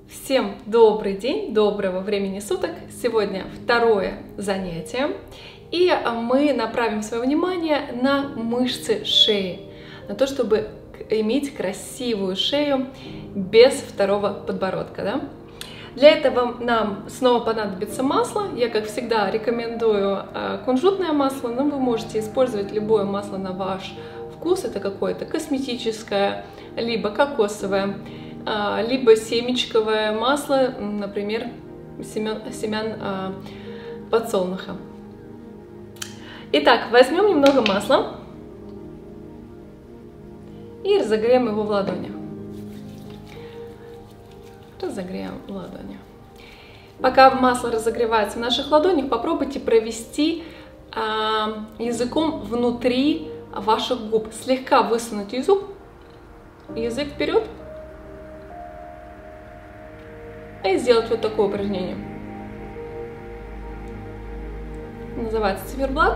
Всем добрый день, доброго времени суток! Сегодня второе занятие, и мы направим свое внимание на мышцы шеи, на то, чтобы иметь красивую шею без второго подбородка. Да? Для этого нам снова понадобится масло. Я, как всегда, рекомендую кунжутное масло, но вы можете использовать любое масло на ваш вкус. Это какое-то косметическое, либо кокосовое, либо семечковое масло, например, семян подсолнуха. Итак, возьмем немного масла и разогреем его в ладони. Разогреем в ладони. Пока масло разогревается в наших ладонях, попробуйте провести языком внутри ваших губ. Слегка высунуть язык вперед. И сделать вот такое упражнение. Называется циферблат.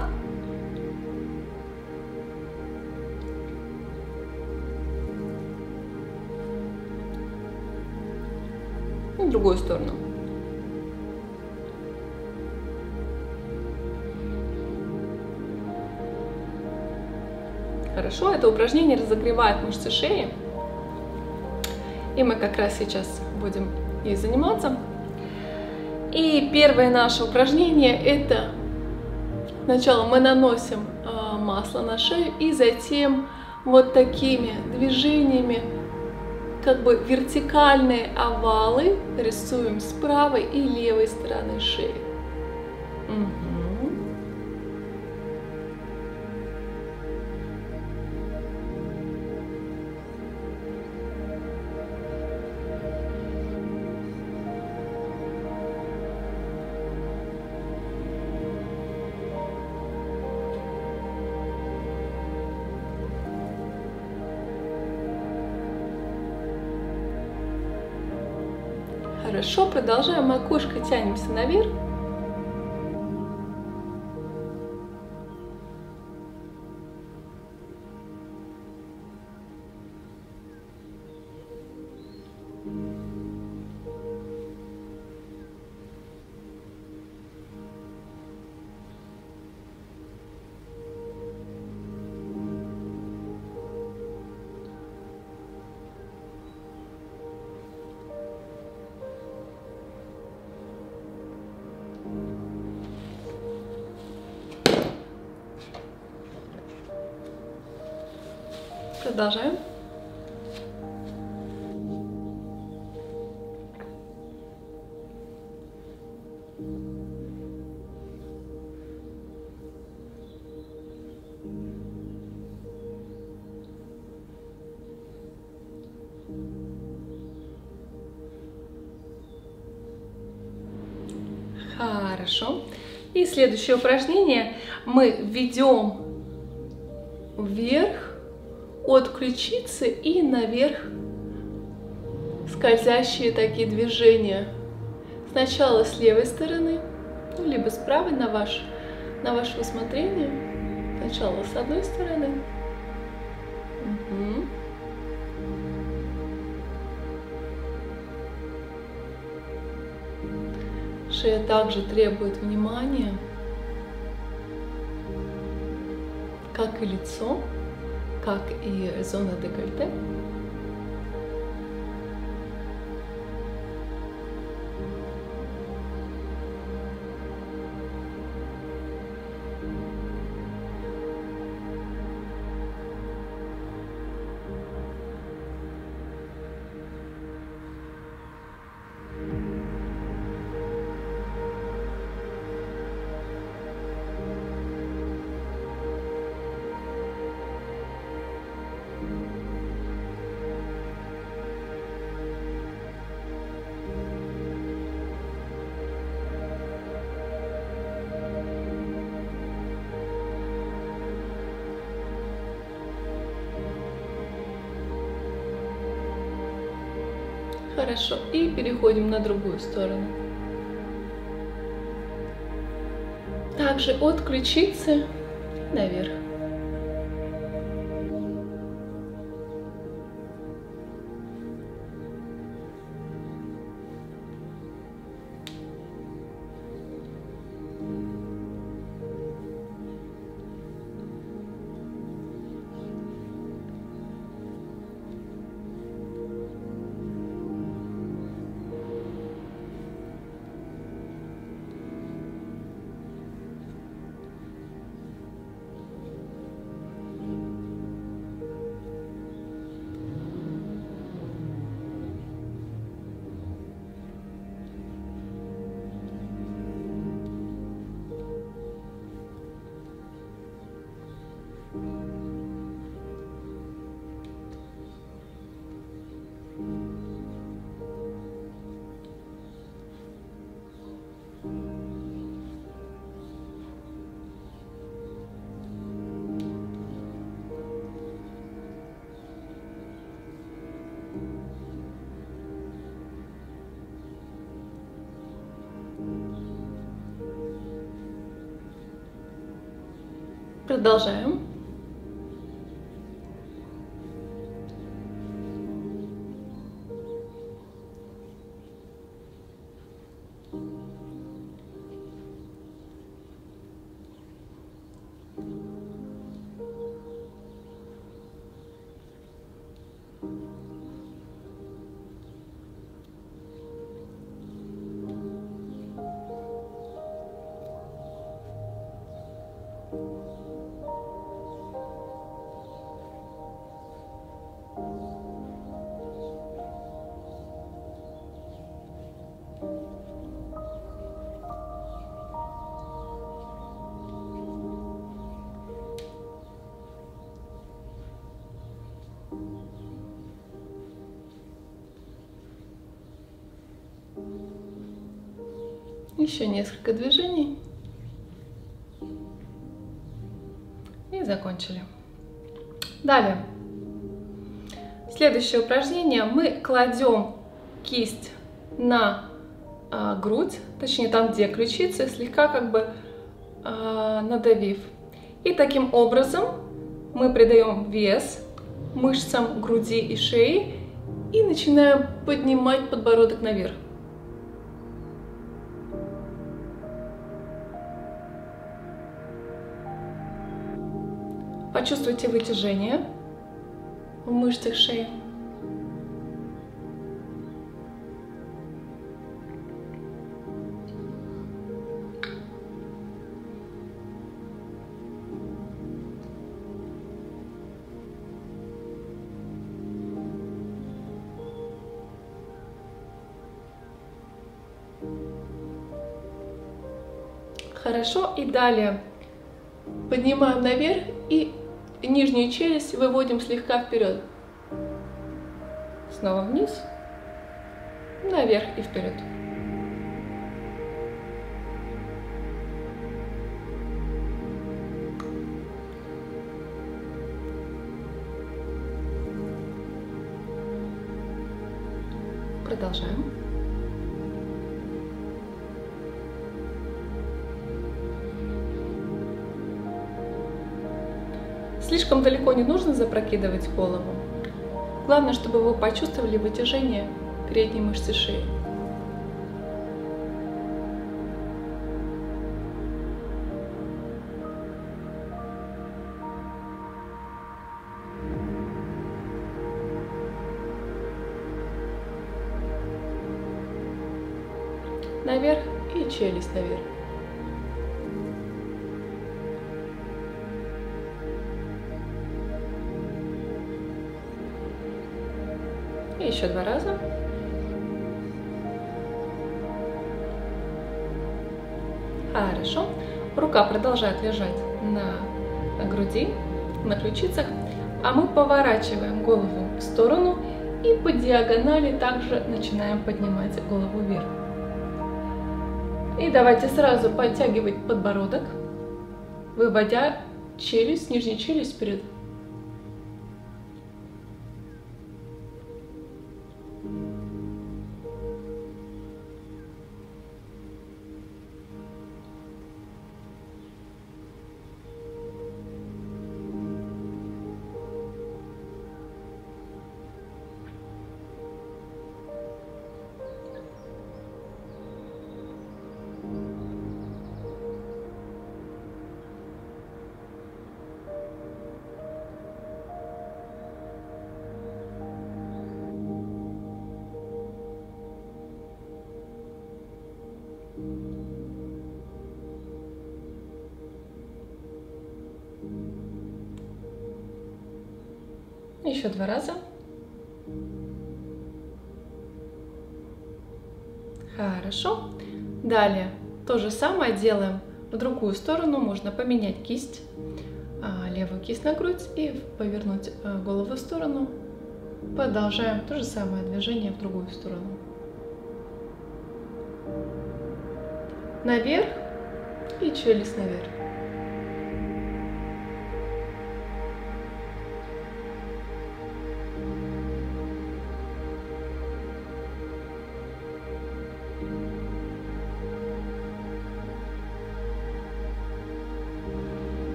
И в другую сторону. Хорошо, это упражнение разогревает мышцы шеи. И мы как раз сейчас будем и заниматься. И первое наше упражнение — это сначала мы наносим масло на шею и затем вот такими движениями как бы вертикальные овалы рисуем с правой и левой стороны шеи. Хорошо, продолжаем, макушкой тянемся наверх. Продолжаем. Хорошо. И следующее упражнение мы введем вверх от ключицы и наверх скользящие такие движения. Сначала с левой стороны, либо с правой, на ваше усмотрение. Сначала с одной стороны. Шея также требует внимания, как и лицо, как и зона декольте. Хорошо, и переходим на другую сторону. Также от ключицы наверх. Продолжаем. Еще несколько движений. И закончили. Далее. Следующее упражнение. Мы кладем кисть на грудь, точнее там, где ключицы, слегка как бы надавив. И таким образом мы придаем вес мышцам груди и шеи и начинаем поднимать подбородок наверх. Почувствуйте вытяжение в мышцах шеи. Хорошо, и далее поднимаем наверх и нижнюю челюсть выводим слегка вперед. Снова вниз, наверх и вперед. Продолжаем. Слишком далеко не нужно запрокидывать голову. Главное, чтобы вы почувствовали вытяжение передней мышцы шеи. Наверх и челюсть наверх. И еще 2 раза. Хорошо. Рука продолжает лежать на груди, на ключицах, а мы поворачиваем голову в сторону и по диагонали также начинаем поднимать голову вверх. И давайте сразу подтягивать подбородок, выводя челюсть, нижнюю челюсть вперед. Еще 2 раза. Хорошо. Далее то же самое делаем в другую сторону. Можно поменять кисть, левую кисть на грудь и повернуть голову в сторону. Продолжаем то же самое движение в другую сторону. Наверх и челюсть наверх.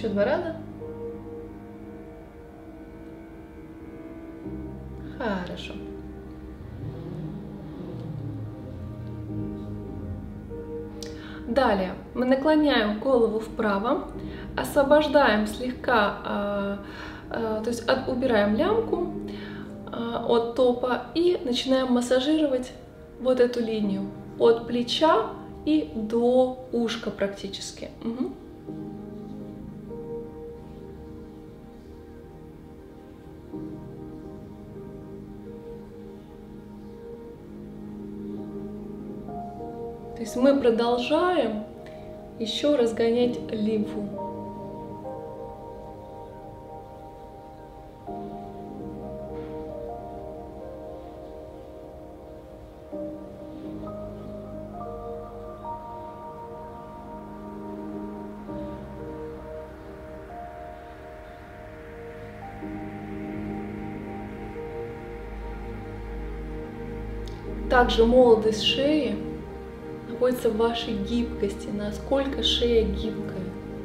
Еще 2 раза. Хорошо. Далее мы наклоняем голову вправо, освобождаем слегка, то есть убираем лямку от топа и начинаем массажировать вот эту линию от плеча и до ушка практически. Угу. То есть мы продолжаем еще разгонять лимфу. Также молодость шеи находится в вашей гибкости, насколько шея гибкая.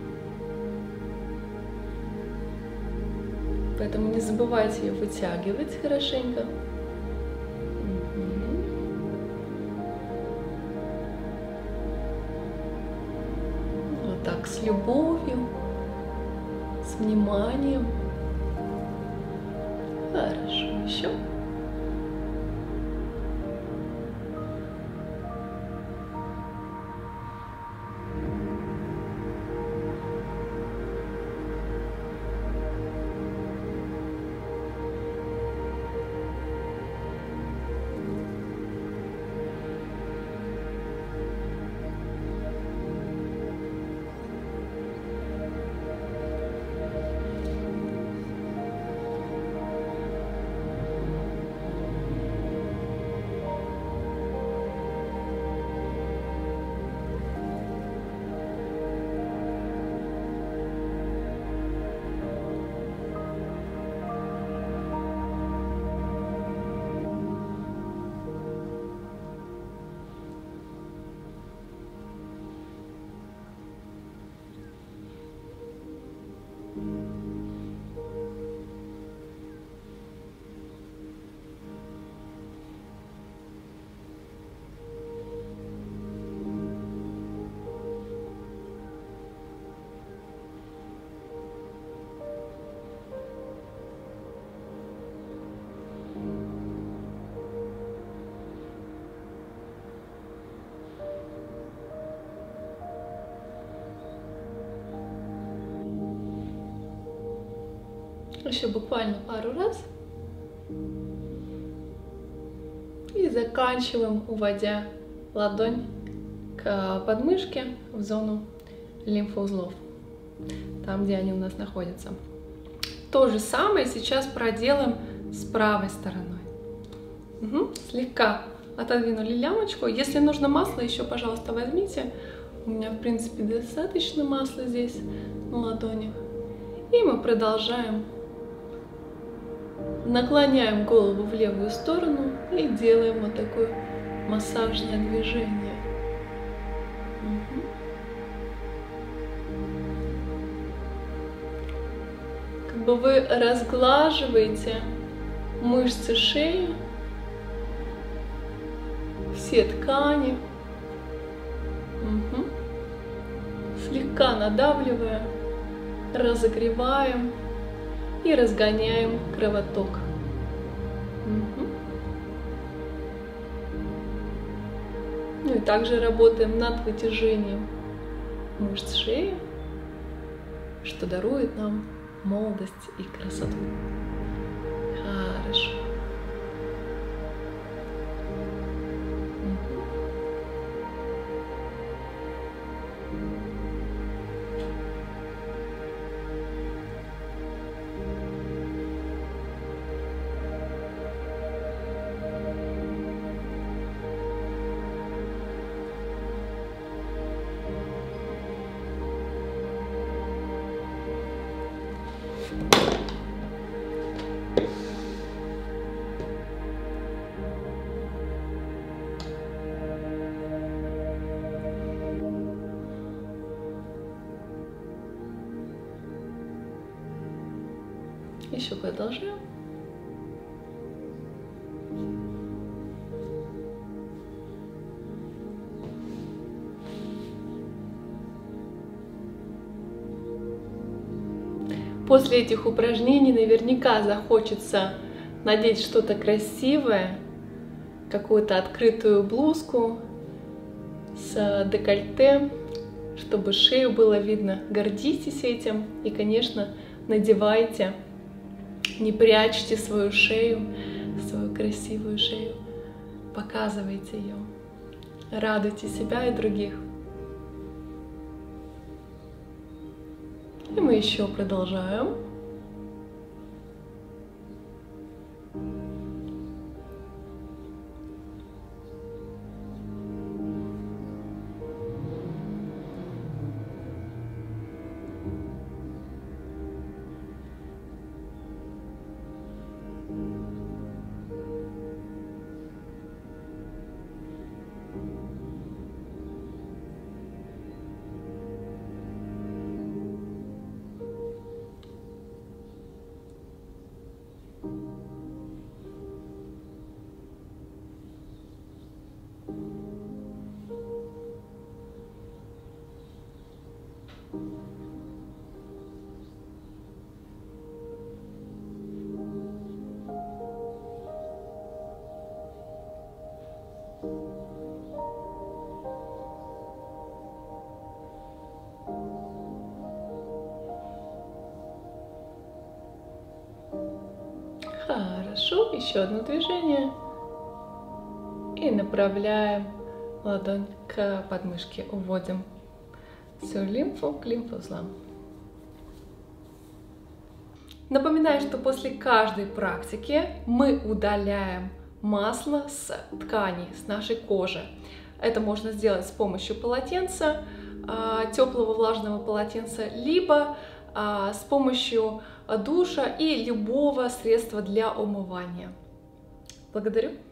Поэтому не забывайте ее вытягивать хорошенько. Вот так, с любовью, с вниманием. Хорошо, еще. Еще буквально пару раз. И заканчиваем, уводя ладонь к подмышке в зону лимфоузлов, там, где они у нас находятся. То же самое сейчас проделаем с правой стороной. Угу. Слегка отодвинули лямочку. Если нужно масло, еще, пожалуйста, возьмите. У меня, в принципе, достаточно масла здесь на ладонях. И мы продолжаем. Наклоняем голову в левую сторону и делаем вот такое массажное движение. Угу. Как бы вы разглаживаете мышцы шеи, все ткани, угу. Слегка надавливая, разогреваем и разгоняем кровоток. Угу. Ну и также работаем над вытяжением мышц шеи, что дарует нам молодость и красоту. Хорошо. Еще продолжаем. После этих упражнений наверняка захочется надеть что-то красивое, какую-то открытую блузку с декольте, чтобы шею было видно. Гордитесь этим и, конечно, надевайте. Не прячьте свою шею, свою красивую шею. Показывайте ее. Радуйте себя и других. И мы еще продолжаем. Хорошо, еще одно движение. И направляем ладонь к подмышке. Уводим всю лимфу к лимфоузлам. Напоминаю, что после каждой практики мы удаляем масло с ткани, с нашей кожи. Это можно сделать с помощью полотенца, теплого влажного полотенца, либо с помощью душа и любого средства для умывания. Благодарю.